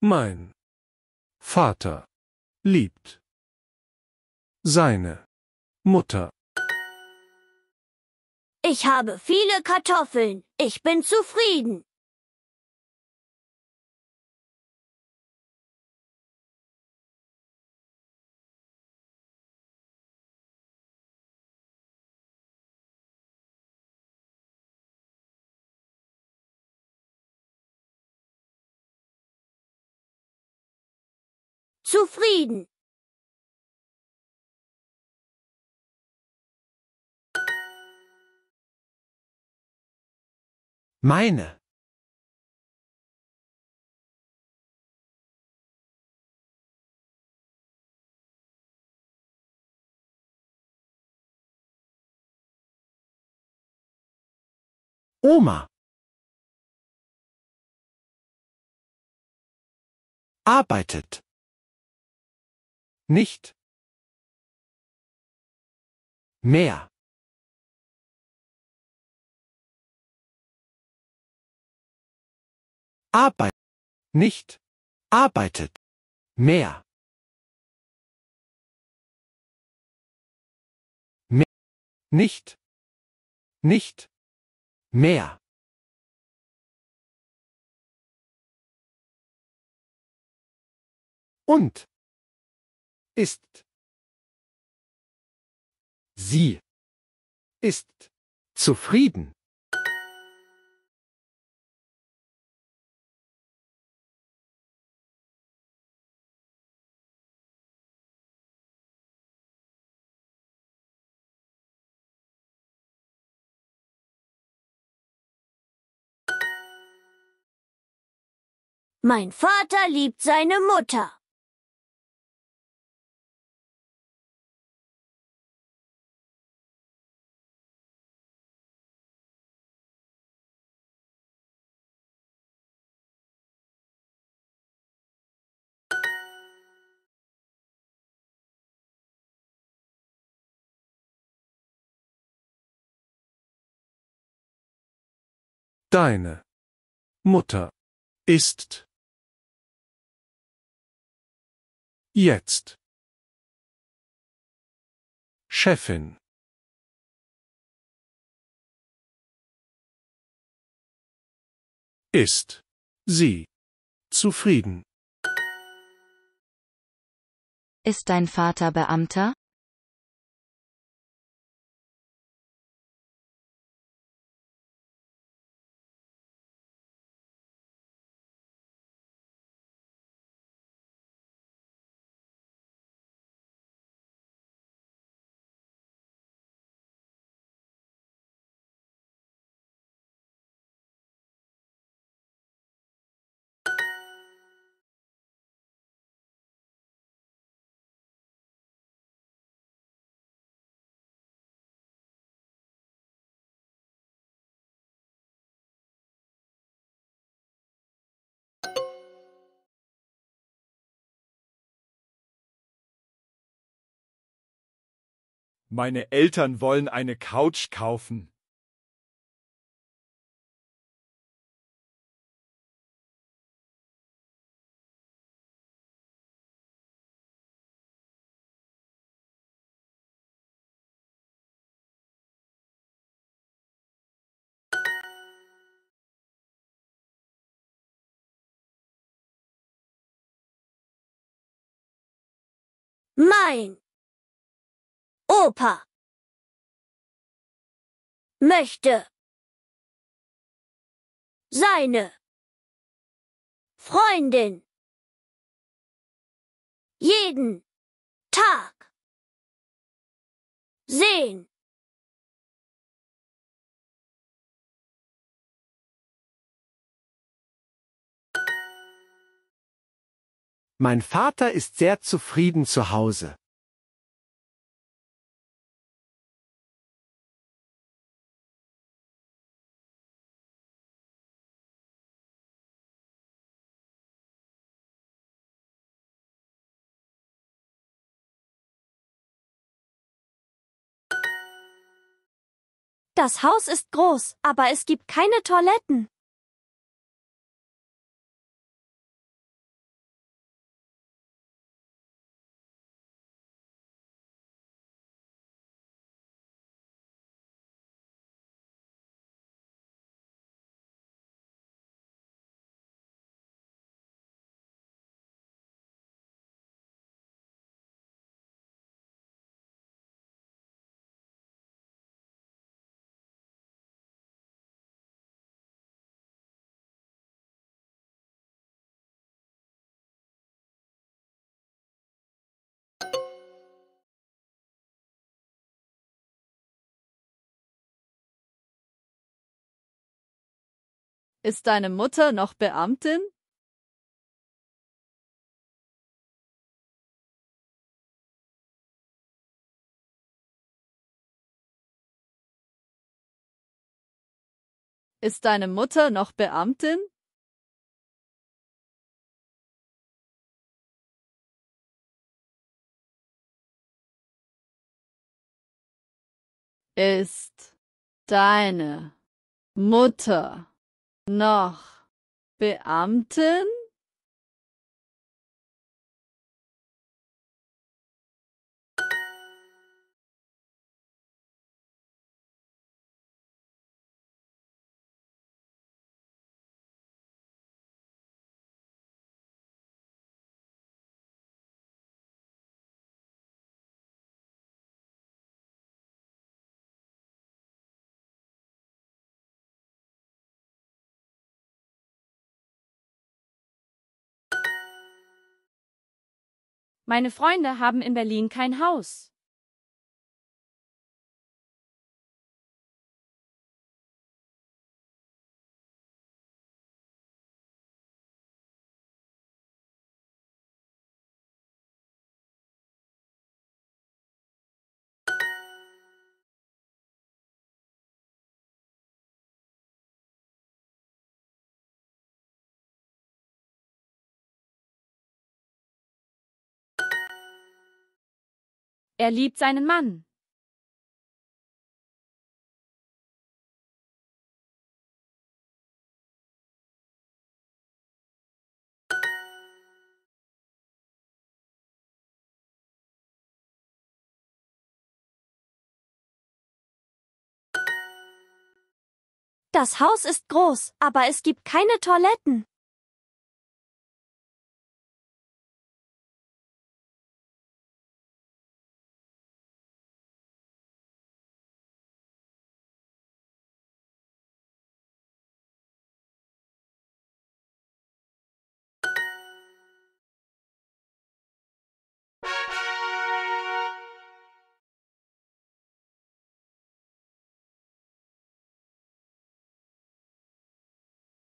Mein Vater liebt seine Mutter. Ich habe viele Kartoffeln. Ich bin zufrieden. Zufrieden. Meine. Oma. Arbeitet. Nicht. Mehr. Arbeit. Nicht. Arbeitet. Mehr. Mehr. Nicht. Nicht. Mehr. Und. Ist. Sie. Ist. Zufrieden. Mein Vater liebt seine Mutter. Deine Mutter ist jetzt Chefin. Ist sie zufrieden? Ist dein Vater Beamter? Meine Eltern wollen eine Couch kaufen. Mein Opa möchte seine Freundin jeden Tag sehen. Mein Vater ist sehr zufrieden zu Hause. Das Haus ist groß, aber es gibt keine Toiletten. Ist deine Mutter noch Beamtin? Ist deine Mutter noch Beamtin? Ist deine Mutter noch Beamtin? Meine Freunde haben in Berlin kein Haus. Er liebt seinen Mann. Das Haus ist groß, aber es gibt keine Toiletten.